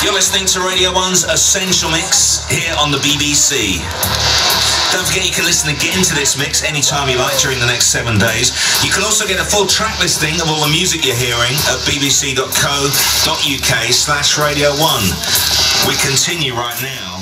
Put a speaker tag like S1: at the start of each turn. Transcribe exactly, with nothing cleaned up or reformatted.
S1: You're listening to Radio one's Essential Mix here on the B B C. Don't forget you can listen again to this mix anytime you like during the next seven days. You can also get a full track listing of all the music you're hearing at bbc.co.uk slash Radio one. We continue right now.